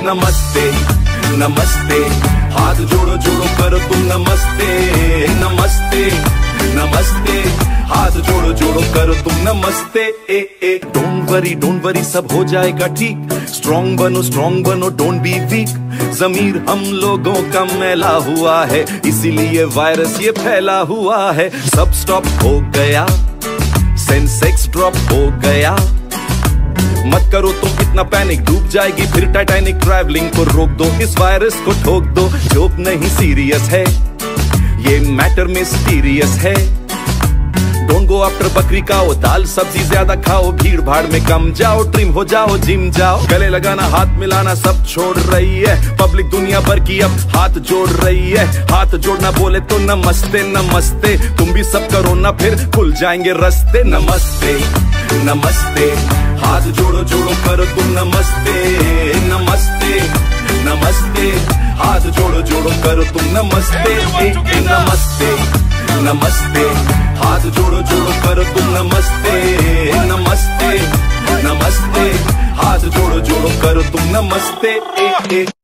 नमस्ते नमस्ते, हाथ जोड़ो जोड़ो करो तुम नमस्ते नमस्ते नमस्ते, हाथ जोड़ो जोड़ो करो तुम नमस्ते। डोंट वरी सब हो जाएगा ठीक, स्ट्रॉन्ग बनो डोंट बी वीक। ज़मीर हम लोगों का मैला हुआ है, इसीलिए वायरस ये फैला हुआ है। सब स्टॉप हो गया, सेंसेक्स ड्रॉप हो गया। मत करो तुम इतना पैनिक, डूब जाएगी फिर टाइटैनिक। ट्रैवलिंग को रोक दो, इस वायरस को ठोक दो। जोक नहीं सीरियस है, ये मैटर मिस्टीरियस है। डोंट गो आफ्टर बकरी खाओ, दाल सब्जी ज्यादा खाओ। भीड़ भाड़ में कम जाओ, ट्रिम हो जाओ, जिम जाओ। गले लगाना हाथ मिलाना सब छोड़ रही है, पब्लिक दुनिया भर की अब हाथ जोड़ रही है। हाथ जोड़ना बोले तो नमस्ते नमस्ते, तुम भी सब करो ना फिर खुल जाएंगे रास्ते। नमस्ते नमस्ते, हाथ जोड़ो जोड़ो करो तुम नमस्ते नमस्ते नमस्ते, हाथ जोड़ो जोड़ो करो तुम नमस्ते नमस्ते नमस्ते, हाथ जोड़ो जोड़ो करो तुम नमस्ते नमस्ते नमस्ते, हाथ जोड़ो जोड़ो करो तुम नमस्ते।